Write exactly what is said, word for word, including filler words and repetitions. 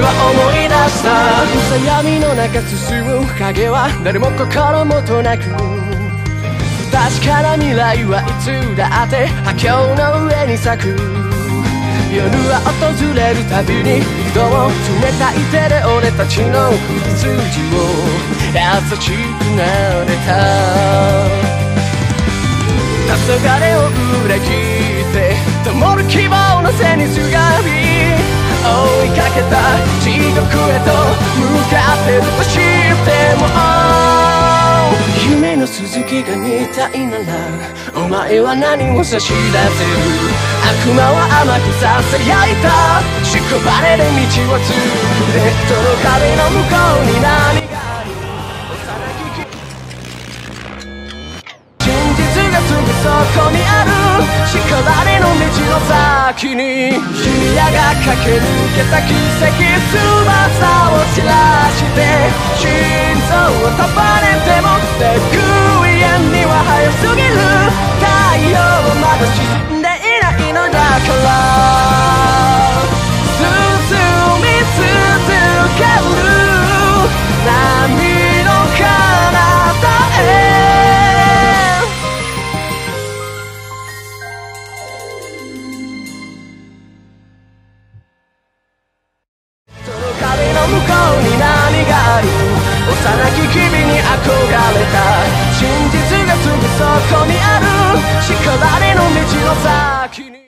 は思い出した。暗闇の中進む影は誰も心もとなく、確かな未来はいつだって波境の上に咲く。夜は訪れるたびに一度も冷たい手で俺たちの首筋を優しく撫でた。黄昏を裏切って灯る希望の背にすがり追いかけた地獄へと向かってると知っても、夢の続きが見たいならお前は何を差し出せる。悪魔は甘くささやいた屍で道を作れ。その壁の向こうに何がある。真実がすぐそこにある。屍の道の先にシニアが駆け抜けた奇跡。翼を散らして心臓を束ねてもレクイエムには早すぎる。太陽はまだ沈んでいないのだから進み続ける波の彼方へ。その壁の向こうに何がある。幼き君に憧れた真実がすぐそこにある。屍の道の先に